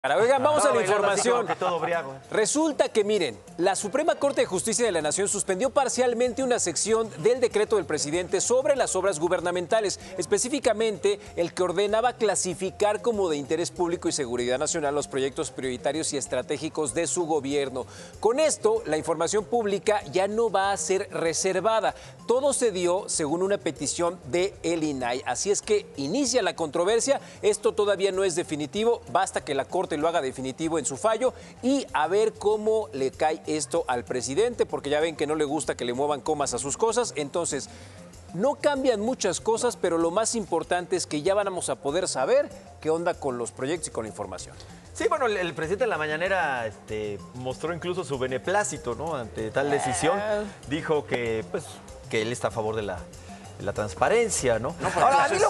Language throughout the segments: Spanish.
Oigan, vamos a la información. Resulta que, miren, la Suprema Corte de Justicia de la Nación suspendió parcialmente una sección del decreto del presidente sobre las obras gubernamentales, específicamente el que ordenaba clasificar como de interés público y seguridad nacional los proyectos prioritarios y estratégicos de su gobierno. Con esto, la información pública ya no va a ser reservada. Todo se dio según una petición de el INAI. Así es que inicia la controversia. Esto todavía no es definitivo. Basta que la Corte lo haga definitivo en su fallo y a ver cómo le cae esto al presidente, porque ya ven que no le gusta que le muevan comas a sus cosas. Entonces, no cambian muchas cosas, pero lo más importante es que ya vamos a poder saber qué onda con los proyectos y con la información. Sí, bueno, el presidente en la mañanera mostró incluso su beneplácito, ¿no? Ante tal decisión. Dijo que, pues, que él está a favor de la transparencia, ¿no? Ahora, a mí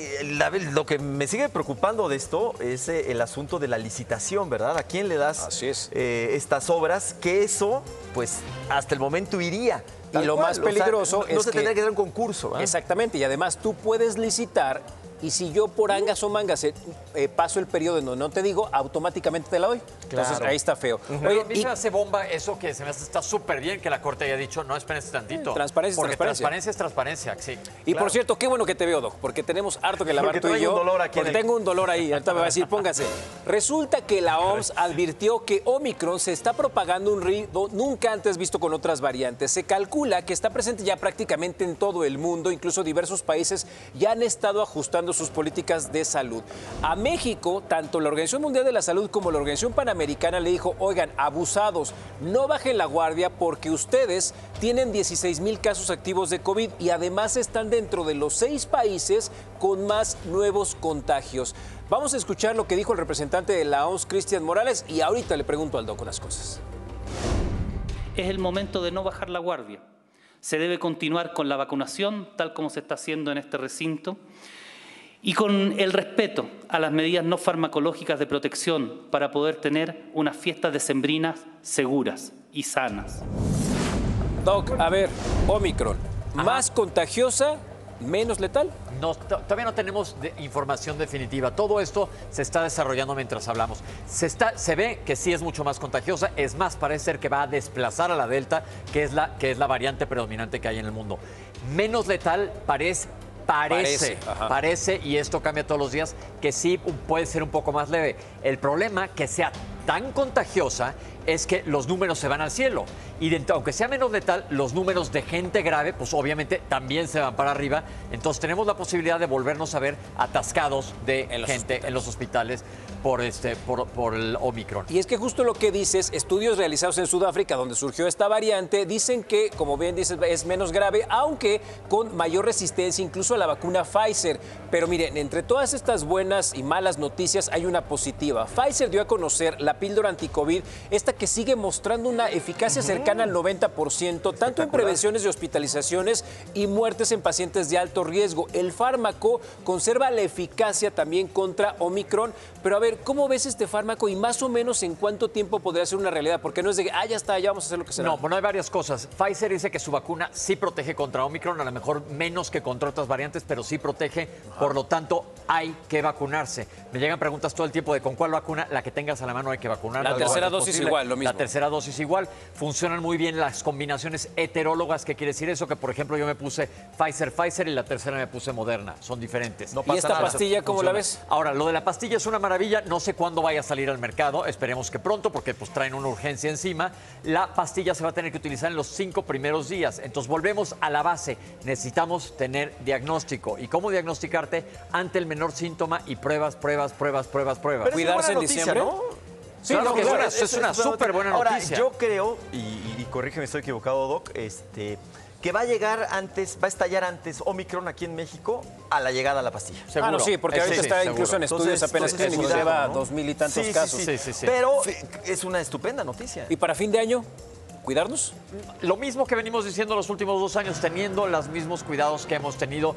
lo que me sigue preocupando de esto es el asunto de la licitación, ¿verdad? ¿A quién le das estas obras? Que eso, pues, hasta el momento iría. Y lo más peligroso es no se tendría que dar un concurso. Exactamente, y además tú puedes licitar y si yo por angas o mangas paso el periodo en donde no te digo, automáticamente te la doy. Claro. Entonces ahí está feo. Oye, a mí me hace bomba eso que se me hace está súper bien que la Corte haya dicho, no, espérense tantito. Transparencia porque es transparencia. Transparencia es transparencia, sí. Y por cierto, qué bueno que te veo, Doc, porque tenemos harto que lavar tú y yo. Porque tengo un dolor ahí, ahorita me va a decir, póngase. Resulta que la OMS advirtió que Omicron se está propagando un ritmo nunca antes visto con otras variantes. Se calcula que está presente ya prácticamente en todo el mundo, incluso diversos países ya han estado ajustando sus políticas de salud. A México, tanto la Organización Mundial de la Salud como la Organización Panamericana le dijo, oigan, abusados, no bajen la guardia porque ustedes tienen 16,000 casos activos de COVID y además están dentro de los 6 países con más nuevos contagios. Vamos a escuchar lo que dijo el representante de la OMS, Cristian Morales, y ahorita le pregunto al Doc unas cosas. Es el momento de no bajar la guardia. Se debe continuar con la vacunación, tal como se está haciendo en este recinto, y con el respeto a las medidas no farmacológicas de protección para poder tener unas fiestas decembrinas seguras y sanas. Doc, a ver, Omicron, ¿más contagiosa, menos letal? No, todavía no tenemos información definitiva. Todo esto se está desarrollando mientras hablamos. Se ve que sí es mucho más contagiosa. Es más, parece ser que va a desplazar a la Delta, que es la variante predominante que hay en el mundo. Menos letal parece, y esto cambia todos los días, que sí puede ser un poco más leve. El problema que sea tan contagiosa es que los números se van al cielo. Y aunque sea menos letal, los números de gente grave, pues obviamente también se van para arriba. Entonces tenemos la posibilidad de volvernos a ver atascados de gente en los hospitales por el Omicron. Y es que justo lo que dices, estudios realizados en Sudáfrica, donde surgió esta variante, dicen que, como bien dices, es menos grave, aunque con mayor resistencia incluso a la vacuna Pfizer. Pero miren, entre todas estas buenas y malas noticias hay una positiva. Pfizer dio a conocer la píldora anticovid, esta que sigue mostrando una eficacia cercana al 90%, tanto en prevenciones de hospitalizaciones y muertes en pacientes de alto riesgo. El fármaco conserva la eficacia también contra Omicron, pero a ver, ¿cómo ves este fármaco y más o menos en cuánto tiempo podría ser una realidad? Porque no es de, ya está, ya vamos a hacer lo que será. No, bueno, hay varias cosas. Pfizer dice que su vacuna sí protege contra Omicron, a lo mejor menos que contra otras variantes, pero sí protege, por lo tanto hay que vacunarse. Me llegan preguntas todo el tiempo de con cuál vacuna, la que tengas a la mano hay que vacunar. La tercera dosis igual, lo mismo. La tercera dosis igual. Funcionan muy bien las combinaciones heterólogas. ¿Qué quiere decir eso? Que, por ejemplo, yo me puse Pfizer y la tercera me puse Moderna. Son diferentes. ¿Y esta pastilla cómo la ves? Ahora, lo de la pastilla es una maravilla. No sé cuándo vaya a salir al mercado. Esperemos que pronto, porque pues traen una urgencia encima. La pastilla se va a tener que utilizar en los 5 primeros días. Entonces, volvemos a la base. Necesitamos tener diagnóstico. ¿Y cómo diagnosticarte? Ante el menor síntoma y pruebas. Pero cuidarse en diciembre, ¿no? Sí, claro, es una súper buena noticia. Ahora, yo creo, y corrígeme, estoy equivocado, Doc, que va a estallar antes Omicron aquí en México a la llegada a la pastilla. Seguro. Sí, porque ahorita está incluso en estudios apenas que lleva 2,000 y tantos casos. Sí. Pero es una estupenda noticia. ¿Y para fin de año? ¿Cuidarnos? Lo mismo que venimos diciendo los últimos 2 años, teniendo los mismos cuidados que hemos tenido,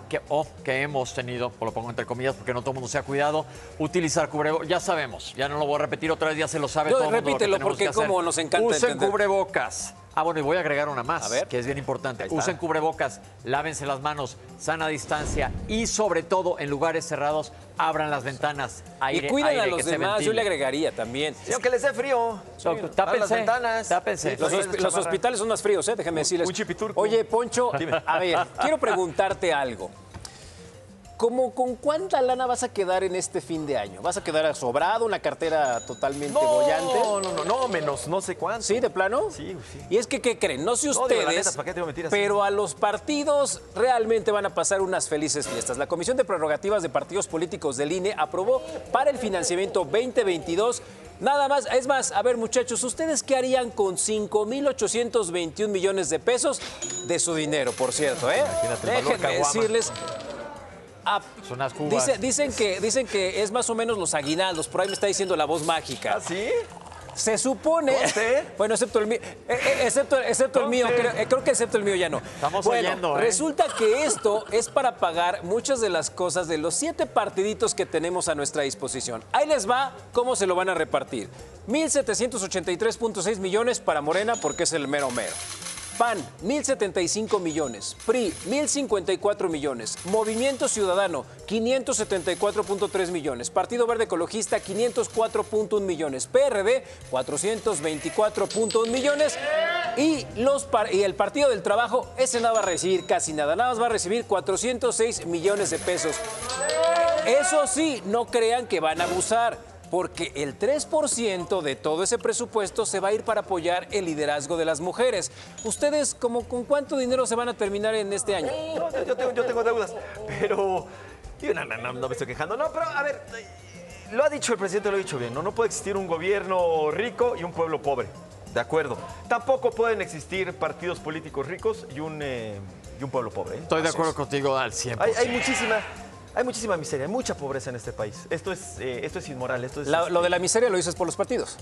lo pongo entre comillas porque no todo el mundo se ha cuidado, utilizar cubrebocas, ya sabemos, ya no lo voy a repetir otra vez, ya se lo sabe todo el mundo. Repítelo porque como nos encanta usen cubrebocas, Ah, bueno, y voy a agregar una más, A ver. que es bien importante. Usen cubrebocas, lávense las manos, sana distancia y sobre todo en lugares cerrados, abran las ventanas, aire, Y cuiden aire, a que los se demás, yo ventile. le agregaría también. Sí, aunque les dé frío. Sí, abran Tápense, las ventanas. tápense. Sí, Los hospitales son más fríos, déjenme decirles. Un chipiturco. Oye, Poncho, a ver, quiero preguntarte algo. ¿Con cuánta lana vas a quedar en este fin de año? ¿Vas a quedar sobrado, una cartera totalmente bollante? No, menos no sé cuánto. ¿Sí, de plano? Sí. Y es que, ¿qué creen? No sé No, ustedes, digo, la neta, ¿para qué te digo mentiras? pero a los partidos realmente van a pasar unas felices fiestas. La Comisión de Prerrogativas de Partidos Políticos del INE aprobó para el financiamiento 2022 nada más. Es más, a ver, muchachos, ¿ustedes qué harían con 5,821 millones de pesos de su dinero, por cierto? Imagínate el valor Déjenme caguama. decirles... Son unas cubas. Dicen que es más o menos los aguinaldos, por ahí me está diciendo la voz mágica. ¿Ah, sí? Se supone. ¿Conste? Bueno, excepto el mío. Excepto el mío, creo que excepto el mío ya no. Estamos bueno, oyendo, ¿eh? Resulta que esto es para pagar muchas de las cosas de los 7 partiditos que tenemos a nuestra disposición. Ahí les va cómo se lo van a repartir. 1,783.6 millones para Morena, porque es el mero mero. PAN, 1,075 millones. PRI, 1,054 millones. Movimiento Ciudadano, 574.3 millones. Partido Verde Ecologista, 504.1 millones. PRD, 424.1 millones. Y el Partido del Trabajo, ese no va a recibir casi nada. Nada más va a recibir 406 millones de pesos. Eso sí, no crean que van a abusar, porque el 3% de todo ese presupuesto se va a ir para apoyar el liderazgo de las mujeres. ¿Ustedes con cuánto dinero se van a terminar en este año? No, yo tengo deudas, pero... No me estoy quejando. No, pero a ver, lo ha dicho el presidente, lo ha dicho bien, ¿no? No puede existir un gobierno rico y un pueblo pobre. De acuerdo. Tampoco pueden existir partidos políticos ricos y un pueblo pobre. Estoy de acuerdo contigo al 100%. Hay muchísima miseria, hay mucha pobreza en este país. Esto es inmoral. Lo de la miseria lo dices por los partidos.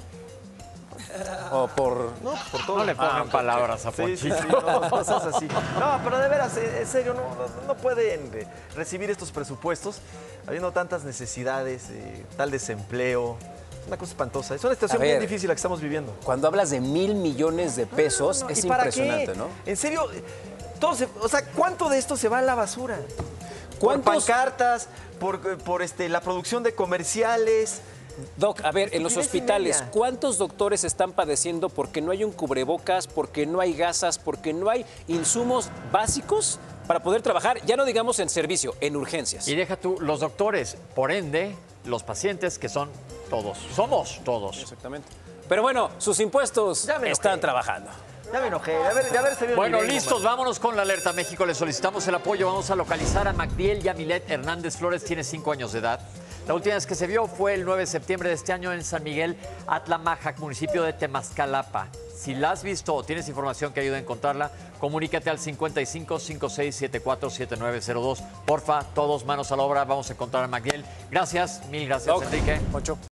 O por... No, por todo. No le pongan palabras a Sí, Ponchito. no, cosas así. No, pero de veras, en serio, no pueden recibir estos presupuestos habiendo tantas necesidades, tal desempleo. Es una cosa espantosa. Es una situación bien difícil la que estamos viviendo. Cuando hablas de 1,000 millones de pesos, es ¿Y para impresionante, qué? ¿no? En serio, ¿cuánto de esto se va a la basura? Por ¿Cuántos- pancartas, por la producción de comerciales. Doc, a ver, en los Estupidez y hospitales, media. ¿cuántos doctores están padeciendo porque no hay un cubrebocas, porque no hay gasas, porque no hay insumos básicos para poder trabajar? Ya no digamos en servicio, en urgencias. Y deja tú, los doctores, por ende, los pacientes, que son todos. Somos todos. Exactamente. Pero bueno, sus impuestos Ya me enojé. están trabajando. Ya me enojé, de haber servido Bueno, el nivel, listos, hombre. vámonos con la alerta México. Le solicitamos el apoyo. Vamos a localizar a Magdiel Yamilet Hernández Flores. Tiene 5 años de edad. La última vez que se vio fue el 9 de septiembre de este año en San Miguel, Atlamajac, municipio de Temascalapa. Si la has visto o tienes información que ayude a encontrarla, comunícate al 55 56 74 7902. Porfa, todos manos a la obra. Vamos a encontrar a Magdiel. Gracias, mil gracias, Doc, Enrique. Poncho.